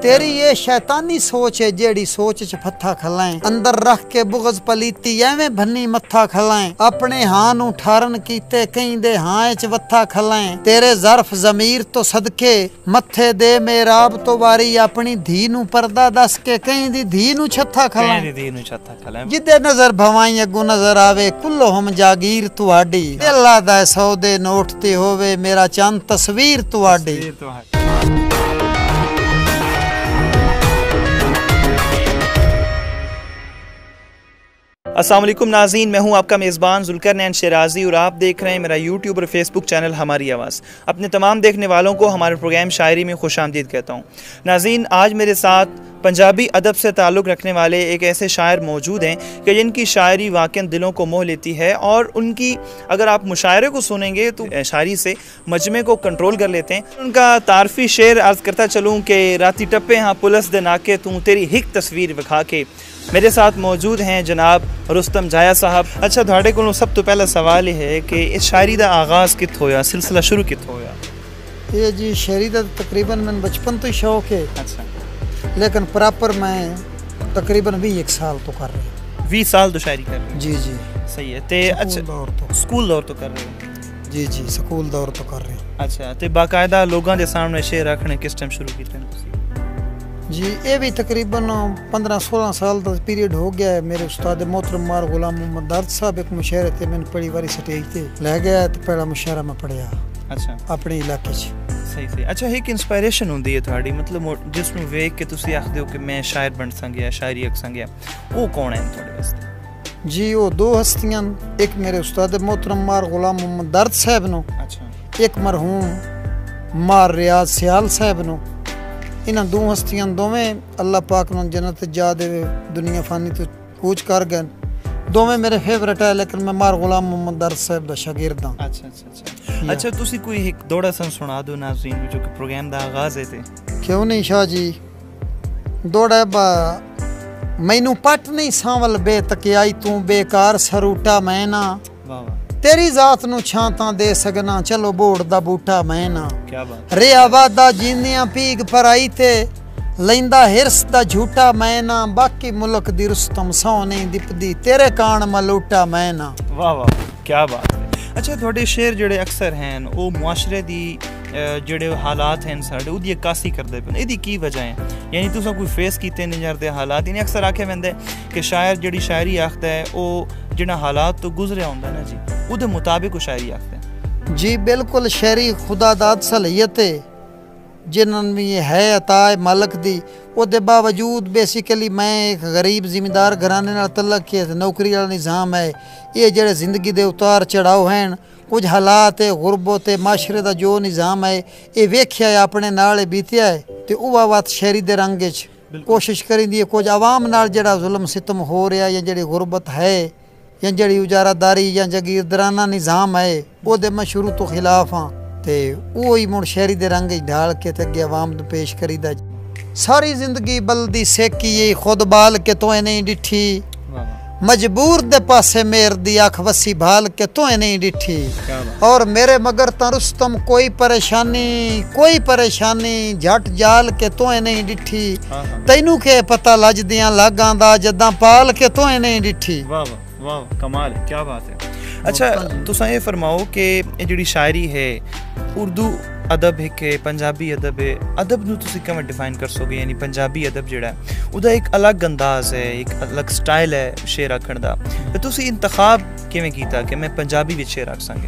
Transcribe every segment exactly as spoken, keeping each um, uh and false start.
तेरी ये शैतानी सोच है जेड़ी सोच च फत्था खलाएं, अंदर रख के बुगज पलीती एवें भन्नी मत्था खलाएं, अपने हां नू ठारन कीते कहीं दे हां च वत्था खलाएं, तेरे ज़र्फ ज़मीर तो सदके मत्थे दे मेराब तो वारी अपनी धी नू पर्दा दस के कहीं दी धी नू छत्था खलाएं, धी नू छत्था खलाएं, जिदे नजर भवाई अगू नजर आवे कुल्लो हम जागीर तुहाडी, अल्लाह दा सौदे नोट ते होवे मेरा चंद तस्वीर तुहाडी। अस्सलाम वालेकुम नाज़रीन, मैं हूं आपका मेज़बान ज़ुल्करनैन शराजी और आप देख रहे हैं मेरा यूट्यूब और फेसबुक चैनल हमारी आवाज़। अपने तमाम देखने वालों को हमारे प्रोग्राम शायरी में खुशामदीद कहता हूं। नाज़रीन, आज मेरे साथ पंजाबी अदब से ताल्लुक़ रखने वाले एक ऐसे शायर मौजूद हैं कि जिनकी शायरी वाक़ई दिलों को मोह लेती है और उनकी अगर आप मुशायरे को सुनेंगे तो शायरी से मजमे को कंट्रोल कर लेते हैं। उनका तारफ़ी शेर अर्ज़ करता चलूँ कि राती टप्पे हाँ पुलिस दे नाके तू तेरी हिक तस्वीर विखा के। मेरे साथ मौजूद हैं जनाब रुस्तम जाया साहब। अच्छा, थोड़े को सब तो पहला सवाल ये है कि इस शायरी का आगाज़ कित होया, सिलसिला शुरू कित होया? ये जी शायरी का तकरीबन मैंने बचपन तो ही शौक है। अच्छा, लेकिन प्रॉपर मैं तकरीबन भी एक साल तो कर रही हूँ। बीस साल तो शायरी कर रही? जी जी सही है। ते अच्छा दौर तो स्कूल दौर तो कर रहे हो? जी जी स्कूल दौर तो कर रहे हो। अच्छा, ते बाकायदा लोगों के सामने शेर रखने किस टाइम शुरू किए? जी ये भी तकरीबन पंद्रह सोलह साल का पीरियड हो गया है। मेरे उस्ताद मोहतरम मार गुलाम मोहम्मद दर्द साहब एक मुशायरे थे, मैंने पढ़ी बारी स्टेज पे ले गया तो पहला मुशायरा मैं पढ़िया। अच्छा, अपने इलाके च। सही सही। अच्छा, एक इंस्पायरेशन होंदी है थोड़ी, मतलब जिसनू वेख के तुसी आखदे हो कि मैं शायर बन संगया, शायरी आख संगया, वो कौन है थोड़े वास्ते? जी वो दो हस्तियां, एक मेरे उस्ताद मोहतरम मार गुलाम मोहम्मद दर्द साहब नो। अच्छा, एक मरहूम मार रियाज सियाल साहब नो। इन्हां दो हस्तियां दोवें अल्लाह पाक ने जन्नत जा दे, दुनिया फानी तो कूच कर गए। दोवें मेरे फेवरेट है, लेकिन मैं मार गुलाम मोहम्मद दर्द साहब दा शागिर्द हां। अच्छा अच्छा अच्छा अच्छा तुसी कोई एक दौड़ा सन सुना दो नाज़रीन जो कि प्रोग्राम दा आगाज़ है ते। क्यों नहीं शाह जी, दौड़ा बा मैनू पट नहीं सांवल बेतकियाई तू बेकार सरूटा मैं ना, वाह वाह, तेरी जात नू छांता दे सकना चलो बोड़ दा बूटा मैं ना। क्या बात। रिया वादा जींदियां पीग पर आई थे लैंदा हिरस दा झूठा मैं ना, बाकी मुल्क दी रुस्तम सौ नहीं दिपदी तेरे कान मलूटा मैं ना। वाह वाह, क्या बात है। अच्छा, थोड़े शेर जेड़े अक्सर हैं वो मुआशरे दी जेड़े हालात हैं साढ़े उदी अक्कासी करदे पे, इहदी की वजह है? यानी तुसा कोई फेस कीते नहीं जाते हालात? यानी अक्सर आखे वंदे कि शायर जेड़ी शायरी आखदा है वो जिन्हें हालात तो गुजरिया होंदा ना जी, उहदे मुताबिक वो शायरी आखदा है। जी बिल्कुल, शायरी खुदा दाद सलाहियत है जिन्होंने भी है अता मालक दी, उहदे बावजूद बेसिकली मैं एक गरीब जिमीदार घराने नाल तल्लक के नौकरी वाला निज़ाम है। ये जेड़े जिंदगी दे उतार चढ़ाव हैं, कुछ हालात है गुरबत है, माशरे का जो निज़ाम है ये वेख्या है अपने नाल बीतिया है, तो वह बात शायरी दे रंग च कोशिश करी दी है। कुछ आवाम नाल जेड़ा जुल्म सितम हो रहा या जेड़ी गुरबत है या जेड़ी उजारादारी या जागीरदाराना निज़ाम है वो मैं शुरू तो खिलाफ हाँ, तो वो ही मुड़ शायरी दे रंग ढाल के ते अगे आवाम नूं पेश करीदा। सारी जिंदगी बलदी सेकी ये खुद बाल के तो नहीं डिठी, मजबूर दे पासे मेर दी अख वसी भाल के तो नहीं डिठी, और मेरे मगर ता रुस्तम कोई परेशानी कोई परेशानी झट जाल के तो नहीं डिठी, तैनू के पता लज दियां लागां दा जदां पाल के तो नहीं डिठी। वाह वाह, कमाल है, क्या बात है। अच्छा, तुसां ये फरमाओ कि जिहड़ी शायरी है उर्दू अदब है कि पंजाबी अदब है, अदब नूं तुसीं किवें डिफाइन कर सोगे? यानी पंजाबी अदब जिहड़ा है उहदा एक अलग अंदाज है, एक अलग स्टाइल है शेर आखण दा, ते तुसीं इंतखाब किवें कीता कि मैं पंजाबी विच शेर आख सकां?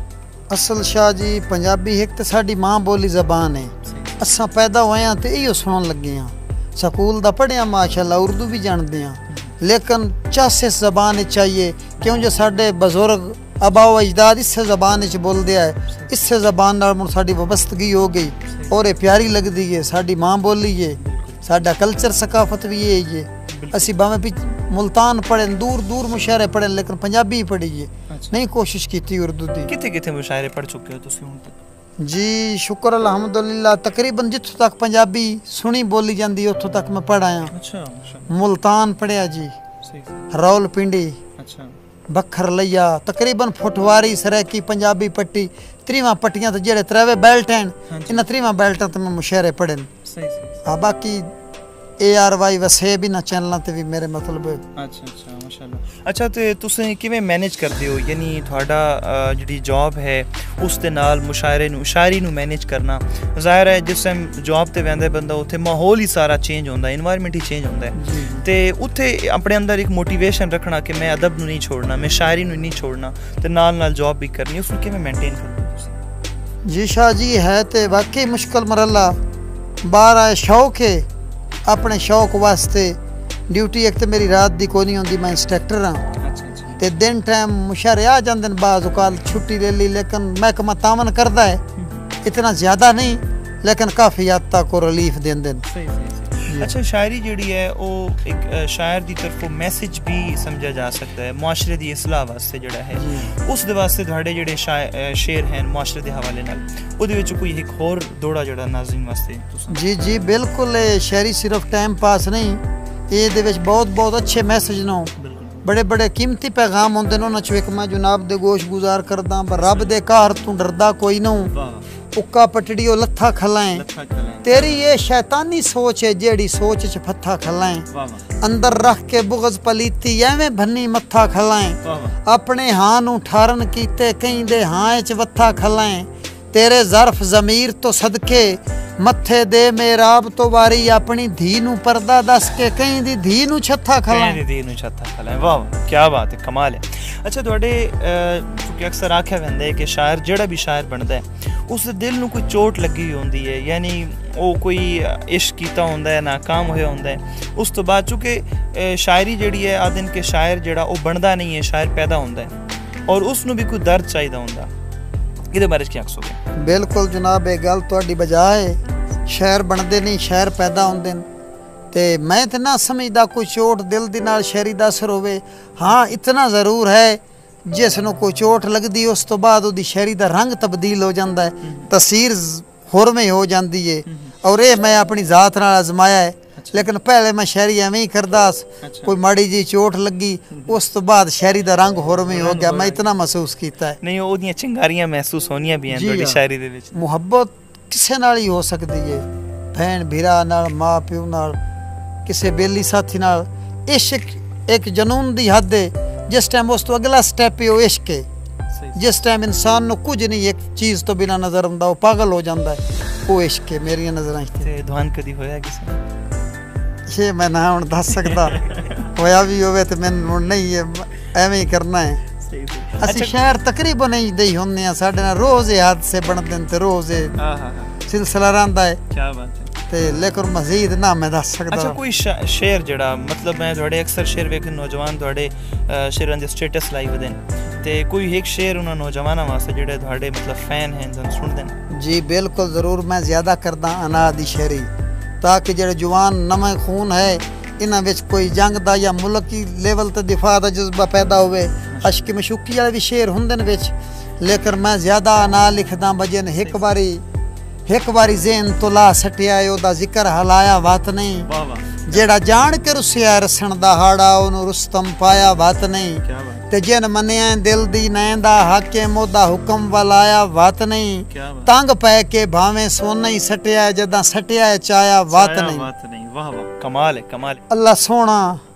असल शाह जी, पंजाबी एक तो साडी माँ बोली जबान है, असां पैदा होए हां ते इहो सुणन लगे हां, स्कूल दा पढ़िया माशाअल्लाह, उर्दू भी जानते हैं, लेकिन चस इस जबान चाहिए क्यों जो साढ़े बजुर्ग अबाओ अजदाद इससे जबान बोल दिया है, इससे जबान नाल साडी वाबस्तगी हो गई और ये प्यारी लगती है। साडी माँ बोली है, साडा कल्चर सकाफत भी ये है। असी भावें मुल्तान पढ़े, दूर दूर मुशायरे पढ़े, लेकिन पंजाबी ही पढ़ी है, नहीं कोशिश की उर्दू की। कितने कितने मुशायरे पढ़ चुके हो तुसीं हुण तक? जी शुक्र अल्हम्दुलिल्लाह, तकरीबन जिथों तक पंजाबी सुनी बोली जाती उतों तक मैं पढ़ आया। अच्छा, मुल्तान पढ़िया जी, रावलपिंडी, अच्छा, बखर लिया तकरीबन फुटवारी सरैकी पंजाबी पट्टी त्रीवां पट्टियां तो जेड़े त्रैवे बेल्ट हैं इन्हां त्रीवां बेल्टां ते मैं मुशायरे पढ़े सही सही हाँ बाकी ए आर वाई वसे भी ना चैनलों ते भी मेरे मतलब अच्छा अच्छा माशाल्लाह अच्छा ते तुसीं किवें मैनेज करदे हो यानी तुहाडा जिहड़ी जॉब है उस दे नाल मुशायरे नूं शायरी नूं मैनेज करना ज़ाहिर है जिस टाइम जॉब ते वैंदा बंदा उत्थे माहौल ही सारा चेंज होंदा है इन्वायरमेंट ही चेंज होंदा है ते उत्थे अपने अंदर एक मोटिवेशन रखना कि मैं अदब नूं नहीं छोड़ना मैं शायरी नूं नहीं छोड़ना ते नाल नाल जॉब भी करनी उसनूं किवें मेंटेन करदे हो तुसीं जी शाह जी है ते वाकई मुश्किल मरला बाहर आए शौक है अपने शौक वास्ते ड्यूटी एक तो मेरी रात दी कोई नहीं होंदी मैं इंस्ट्रक्टर हाँ ते दिन टाइम मुशायरे आ जाते हैं बाज़ औक़ात छुट्टी ले ली लेकिन महकमा तावन करता है इतना ज़्यादा नहीं लेकिन काफ़ी हद तक रिलीफ देंदे अच्छा शायरी जिहड़ी है वो एक शायर की तरफों मैसेज भी समझा जा सकता है मुआशरे की इसलाह वास्ते जिहड़ा है उस दे वास्ते तुहाडे जिहड़े शेर हैं मुआशरे के हवाले नाल ਉਹਦੇ ਵਿੱਚ ਕੋਈ ਇੱਕ ਹੋਰ ਦੋੜਾ ਜਿਹੜਾ ਨਾਜ਼ਰੀਨ ਵਾਸਤੇ जी जी बिल्कुल शायरी सिर्फ टाइम पास नहीं ਇਹਦੇ ਵਿੱਚ बहुत बहुत अच्छे मैसेज ने बड़े बड़े कीमती पैगाम होंदे ने उन्हां चों एक मैं जनाब दे गोश गुजार करदा रब दे घर तू डरदा कोई ना उक्का पटड़ियो लत्था खलाएं तेरी ये शैतानी सोच है जेड़ी सोच च फत्था खलाएं अंदर रख के बुगज पलीती एवें भन्नी मत्था खलाएं अपने हां नू ठारन कीते कहीं दे हां च वत्था खलाएं तेरे ज़र्फ ज़मीर तो सदके मत्थे दे मेराब तो वारी अपनी धी नू पर्दा दस के कहीं दी धी नू छत्था खलाएं धी नू छत्था खलाएं वाह क्या बात है कमाल है अच्छा तुहाडे क्योंकि अक्सर आख्या वैंदा है कि शायर जेड़ा भी शायर बनदा है उस दिल नू कोई चोट लगी होंदी है यानी वो कोई इश्क कीता होंदा है नाकाम होया होंदा है उस तो बाद चूंकि शायरी जेड़ी है आदन के शायर जेड़ा वो बनदा नहीं है शायर पैदा होंदा है और उसनू भी कोई दर्द चाहिदा होंदा ਇਹਦੇ ਬਾਰੇ ਕੀ ਆਖੋਗੇ ਬਿਲਕੁਲ ਜਨਾਬ ਇਹ ਗੱਲ ਤੁਹਾਡੀ ਬਜਾਏ ਸ਼ਾਇਰ ਬਣਦੇ ਨਹੀਂ ਸ਼ਾਇਰ ਪੈਦਾ ਹੁੰਦੇ ਨੇ ਤੇ ਮੈਂ ਤੇ ਨਾ ਸਮਝਦਾ ਕੋਈ ਚੋਟ ਦਿਲ ਦੇ ਨਾਲ ਸ਼ਾਇਰੀ ਦਾ ਅਸਰ ਹੋਵੇ ਹਾਂ ਇਤਨਾ ਜ਼ਰੂਰ ਹੈ ਜਿਸ ਨੂੰ ਕੋਈ ਚੋਟ ਲੱਗਦੀ ਉਸ ਤੋਂ ਬਾਅਦ ਉਹਦੀ ਸ਼ਾਇਰੀ ਦਾ ਰੰਗ ਤਬਦੀਲ ਹੋ ਜਾਂਦਾ ਹੈ ਤਸੀਰ ਹੁਰਮੇ ਹੋ ਜਾਂਦੀ ਹੈ ਔਰ ਇਹ ਮੈਂ ਆਪਣੀ ਜ਼ਾਤ ਨਾਲ ਅਜ਼ਮਾਇਆ ਹੈ लेकिन पहले मैं शायरी एवं ही करदा कोई माड़ी जी चोट लगी उस तो बाद शायरी का रंग होर में हो गया मैं इतना महसूस किया है नहीं ओदियां चिंगारियां महसूस होनियां भी हैं ਤੁਹਾਡੀ शायरी दे विच मुहब्बत किसे नाल ही हो सकती है भैन भीरा नाल माँ प्यो नाल किसे बेली साथी नाल इश्क एक जनून दी हद है जिस टाइम उस तो अगला स्टेप है वो इश्क है जिस टाइम इंसान को कुछ नहीं एक चीज़ तो बिना नजर आंदा वो पागल हो जाता है वो इश्क है मेरी नज़रां ते ध्यान कदी होया किसे ये मैं ना हूँ दस सकता होया भी होवे तो मैंने नहीं है एवं ही करना है असि शहर तकरीबन नहीं दे होंगे हैं साढ़े नाल रोज़ ये हादसे बनते हैं तो रोज़ सिलसिला रहिंदा है क्या बात है ते लेकिन मजीद ना मैं दस सकता अच्छा कोई शेर जड़ा मतलब मैं थोड़े अक्सर शेर वेख नौजवान थोड़े शेरां दे स्टेटस लाई वदे ते कोई एक शेर उन्हां नौजवानां वास्ते जेड़े थोड़े मतलब फैन हैं जन सुनदे जी बिल्कुल ज़रूर मैं ज़्यादा करदा अना दी शायरी ताकि जो जवान नवा खून है इन्हां विच कोई जंग दा या मुल्की लेवल ते दिफा दा जज्बा पैदा होवे अशकी मशूकी वाले भी शेर हुंदे ने विच लेकिन मैं ज़्यादा ना लिखदा बजन एक बारी एक बारी ज़हन तो ला सटिया ओदा जिक्र हलाया बात नहीं जेड़ा जान के रुसिया रसन दा हाड़ा ओनू रुस्तम पाया बात नहीं ते जिन मनिया दिल दी नैंदा हाके मोदा हुक्म वलाया बात नहीं तंग पै के भावे सोना ही सटिया जदा सटिया चाया बात नहीं वाह वाह कमाल है कमाल है अल्लाह सोना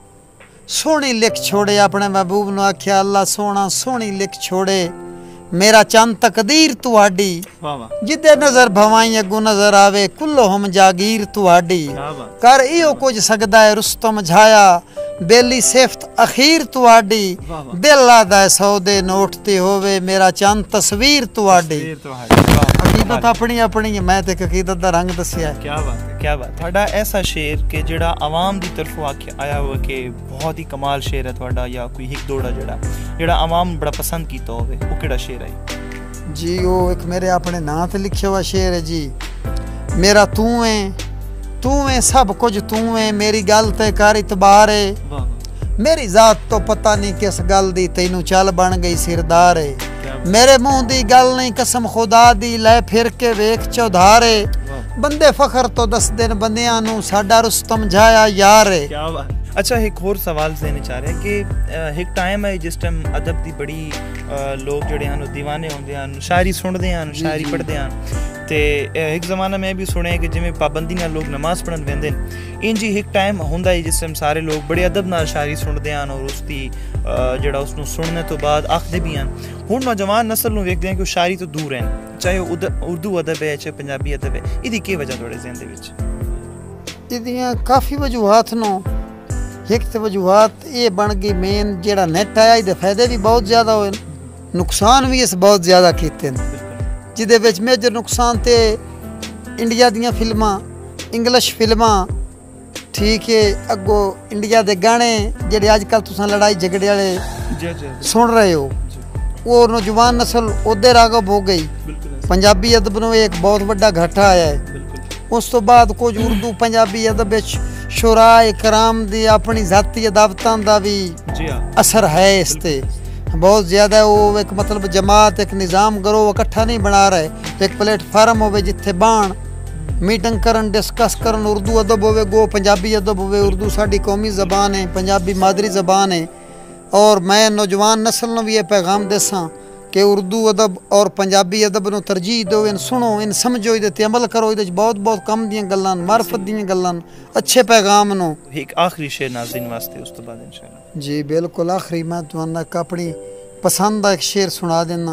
सोहनी लिख छोड़े अपने महबूब नू आख्या अल्लाह सोना सोहनी लिख छोड़े मेरा चंद तकदीर तुहाडी जिदे नजर भवाई अगू नजर आवे कुल्लो हम जागीर तुहाडी कर इहो कुछ सकदा है रुस्तम झाया बेली सिफत अखीर तुहाडी दिल आदा सौदे नोट ते होवे मेरा चंद तस्वीर तुहाडी अकीदत अपनी अपनी है मैं ते अकीदत दा रंग दसिया है क्या बात है क्या बात थोड़ा ऐसा शेर के जेड़ा आवाम दी तरफों आया हुआ कि बहुत ही कमाल शेर है थोड़ा या कोई हिक दोड़ा जेड़ा जेड़ा आवाम बड़ा पसंद कीता होवे वो केड़ा शेर है जी वो एक मेरे अपने नाम ते लिखा हुआ शेर है जी मेरा तू है तू है सब कुछ तू है मेरी गल ते कर इतबार है मेरी जात तो पता नहीं किस गल दी तैनू चल बन गई सिरदार है मेरे मुंह दी गल नहीं कसम खुदा दी लै फिर के वेख चौधारे बंदे फखर तो दस दिन बंदियां नू साडा रुस्तम जाया यार है। क्या बात। अच्छा एक होर सवाल देने चाह रहे हैं कि एक टाइम है जिस टाइम अदब की बड़ी लोग जोड़े हैं दीवाने होंगे हैं, शायरी सुनते हैं, शायरी पढ़ते हैं। तो एक ज़माना में भी सुने कि जिमें पाबंदी नाल लोग नमाज पढ़न वेंदे इंज ही एक टाइम होंदा है जिस टाइम सारे लोग बड़े अदब नाल शायरी सुनते हैं और उसकी जेड़ा उसनू सुनने तो बाद आखदे भी हैं। हुण नौजवान नस्ल नू वेखदे हैं कि शायरी तो दूर हैं, चाहे उर्दू अदब है चाहे पंजाबी अदब है, इहदी की वजह थोड़े ज़हन दे विच? इहदियां काफ़ी वजूहात नो। एक तो वजूहात ये बन गई मेन जेड़ा नेट आया इहदे फायदे भी बहुत ज़्यादा होए, नुकसान भी इस बहुत ज़्यादा कीते हैं। जिहदे विच मेजर नुकसान ते इंडिया दियां फिल्मां, इंग्लिश फिल्मां, ठीक है, अगो इंडिया दे गाने जेड़े अजकल तुसां लड़ाई झगड़े वाले सुन रहे हो, वो नौजवान नस्ल उधर रागब हो गई। पंजाबी अदब नूं एक बहुत बड़ा घाटा आया है। उस तो बाद कुछ उर्दू पंजाबी अदब विच शुराए कराम दी अपनी जाती अदावतां दा भी असर है इस ते बहुत ज़्यादा। वो एक मतलब जमात एक निज़ाम करो इकट्ठा नहीं बना रहे, एक प्लेटफार्म होवे जिथे बाण मीटिंग करन डिस्कस करन, उर्दू अदब होवे गो पंजाबी अदब होवे। उर्दू साडी कौमी ज़बान है, पंजाबी मादरी ज़बान है। और मैं नौजवान नस्ल नूं भी ये पैगाम देसां कि उर्दू अदब और पंजाबी अदब नूं तरजीह दो, इन सुनो, इन समझो, इहदे ते अमल करो। इहदे बहुत बहुत कम दियां गल्लां, मार्फत दियां गल्लां, अच्छे पैगाम नूं। एक आखिरी शेर नाज़रीन वास्ते, उस तो बाद इंशाअल्लाह। जी बिल्कुल आखिरी मैं तुहानू अपनी पसंद का एक शेर सुना देना।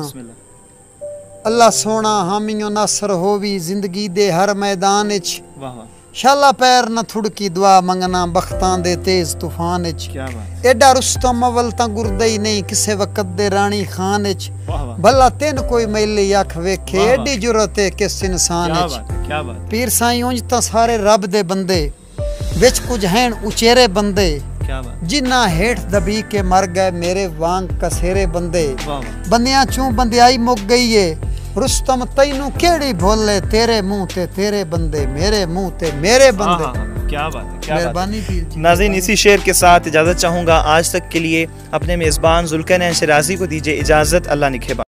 अल्लाह सोना हामियो नासर होवी जिंदगी दे हर मैदान इच, शाला पैर न थुड़की दुआ मंगना बख्तां दे तेज तूफान इच। एडा रुस्तम अवल तां गुरदा ही नहीं किसे वक्त दे रानी खान इच, भला तेन कोई मैली अख वेखे एडी जुरत है किस इंसान इच। पीर साईं उंज तां सारे रब दे बंदे विच कुछ हैं उचेरे बंदे, जिन्ना हेठ दबी के मर गए मेरे वांग कसेरे बंदे। बंदियां चूं बंदियाई मुक गई है, रुस्तम तैनू केड़ी भोले, तेरे मुंह ते तेरे बंदे, मेरे मुंह ते मेरे बंदे। क्या बात है, क्या मेहरबानी। नाज़रीन इसी शेर के साथ इजाज़त चाहूँगा। आज तक के लिए अपने मेज़बान ज़ुल्करनैन शिराज़ी को दीजिए इजाज़त। अल्लाह निगहबान।